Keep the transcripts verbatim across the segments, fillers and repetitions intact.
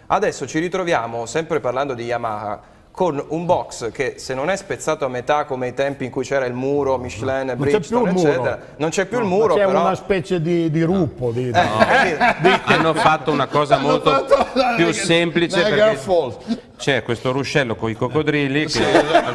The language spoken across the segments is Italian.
Adesso ci ritroviamo, sempre parlando di Yamaha, con un box che se non è spezzato a metà come ai tempi in cui c'era il muro, Michelin, Bridgestone, eccetera, non c'è più il muro, c'è però... una specie di, di ruppo. Di, Eh, No. di- Hanno fatto una cosa molto fatto la- più la- semplice la perché Falls. c'è questo ruscello con i coccodrilli che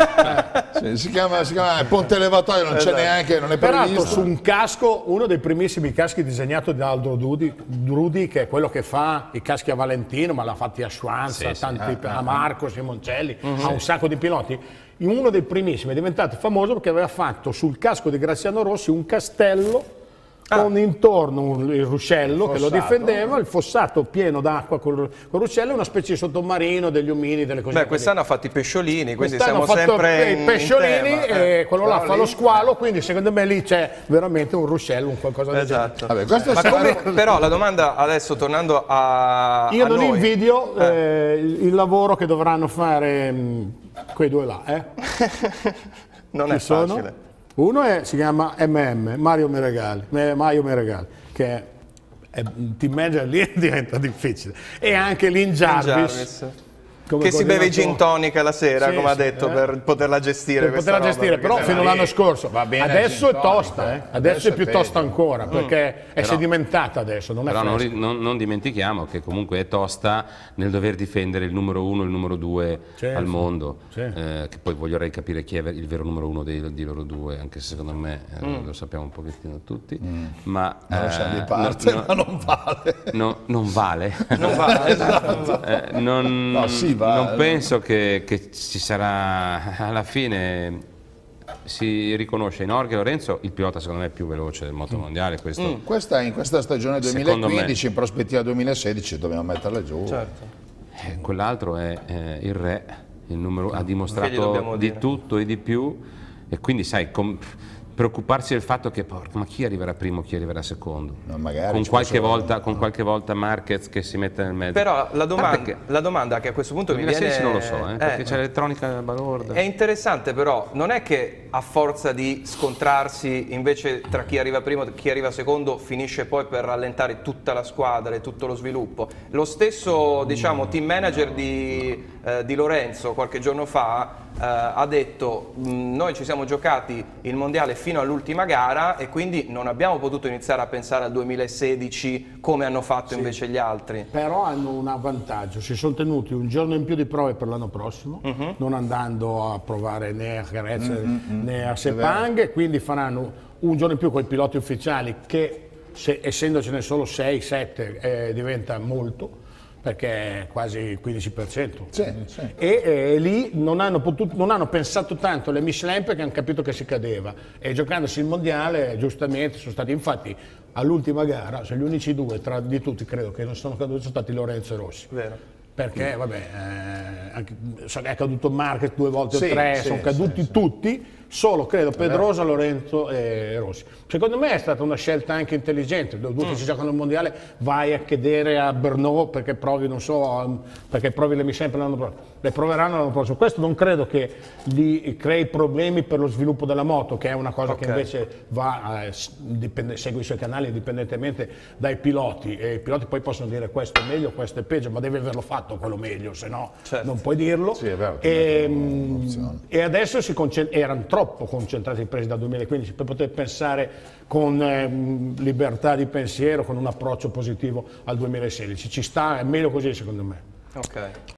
Sì, si chiama, si chiama Ponte Elevatoio, non c'è neanche, non è Peraltro previsto. su un casco, uno dei primissimi caschi disegnato da Aldo Drudi, Drudi, che è quello che fa i caschi a Valentino, ma l'ha fatti a Schwanza, Sì, tanti, a Marco, Simoncelli, ha un sacco di piloti. In uno dei primissimi è diventato famoso perché aveva fatto sul casco di Graziano Rossi un castello con intorno un- il ruscello che lo difendeva, il fossato pieno d'acqua col, col ruscello e una specie di sottomarino, degli omini, delle cose. Beh, quest'anno ha fatto i pesciolini, quindi Quest'anno siamo ha fatto sempre i in- pesciolini in tema, eh. e quello là fa lo squalo, quindi secondo me lì c'è veramente un ruscello, un qualcosa di Esatto. Vabbè, questo Ma sarà- come, però la domanda adesso, tornando a, Io a non noi, invidio eh, il il lavoro che dovranno fare mh, quei due là. Eh. non è Chi sono? facile. Uno è- si chiama M M, Mario Meregali, Me- Mario Meregali, che è, è un team manager lì diventa difficile. E anche Lin Jarvis. Jarvis. come Che si beve i coordinatore. gin tonic la sera, Sì, come ha sì, detto, eh. per poterla gestire. Per questa poterla roba, gestire, perché però se no- fino all'anno scorso. va bene Adesso il è gin tonic, tosta, eh. eh. Adesso, Adesso è è più peggio. tosta ancora, perché è sedimentata adesso, non è però non, fresca. ri- non- non dimentichiamo che comunque è tosta nel dover difendere il numero uno e il numero due Certo. al mondo, Sì. eh, che poi vorrei capire chi è ver- il vero numero uno dei, di loro due, anche se secondo me eh, lo sappiamo un pochettino tutti, ma Non lo siamo eh, di parte, no- ma non vale. no- non vale. Non va, esatto. Eh, non, No, sì, va. non penso che, che ci sarà alla fine. Si riconosce in Jorge Lorenzo il pilota secondo me più veloce del motomondiale, questo Questa, in questa stagione Secondo duemilaquindici, in prospettiva duemilasedici, dobbiamo metterla giù. Certo. Eh, quell'altro è eh, il re, il numero, ha Che gli dobbiamo dimostrato di dire? tutto e di più e quindi sai, com- preoccuparsi del fatto che porca, ma chi arriverà primo, chi arriverà secondo? No, magari con, ci qualche possono- volta, con qualche volta Marquez che si mette nel mezzo. Però la, Ah, domanda, perché la domanda che a questo punto mi viene... duemilasedici non lo so, eh, perché eh, c'è l'elettronica balorda. È interessante però, non è che a forza di scontrarsi invece tra chi arriva primo e chi arriva secondo finisce poi per rallentare tutta la squadra e tutto lo sviluppo. Lo stesso diciamo, team manager di, eh, di Lorenzo qualche giorno fa eh, ha detto "Mh, noi ci siamo giocati il mondiale fino all'ultima gara e quindi non abbiamo potuto iniziare a pensare al duemilasedici come hanno fatto invece gli altri". Però hanno un vantaggio, si sono tenuti un giorno in più di prove per l'anno prossimo, non andando a provare né a Jerez né a Sepang, e quindi faranno un giorno in più con i piloti ufficiali che, se, essendocene solo sei sette, eh, diventa molto, perché è quasi il quindici per cento. Sì, sì. E eh, lì non hanno, potuto, non hanno pensato tanto le Michelin perché hanno capito che si cadeva, e giocandosi il mondiale giustamente sono stati, infatti all'ultima gara sono gli unici due tra di tutti credo che non sono caduti sono stati Lorenzo e Rossi. Vero. Perché vabbè, eh, anche, so che è caduto Marquez due volte Sì, o tre, sì, sono caduti sì, sì. tutti, solo credo Pedrosa, Lorenzo e Rossi. Secondo me è stata una scelta anche intelligente, due che si giocano il mondiale, vai a chiedere a Brno perché provi, non so, perché provi le Michelin per l'anno prossimo, le proveranno l'anno prossimo. Questo non credo che gli crei problemi per lo sviluppo della moto, che è una cosa Ok. che invece va, eh, s- dipende, segue i suoi canali indipendentemente dai piloti, e i piloti poi possono dire questo è meglio, questo è peggio, ma devi averlo fatto quello meglio, se no Certo. non puoi dirlo. Sì, è vero, e, è mm, un'opzione. e adesso si concent- erano troppo concentrati presi dal duemilaquindici per poter pensare con eh, mh, libertà di pensiero, con un approccio positivo al duemilasedici. Ci sta, è meglio così secondo me. Ok.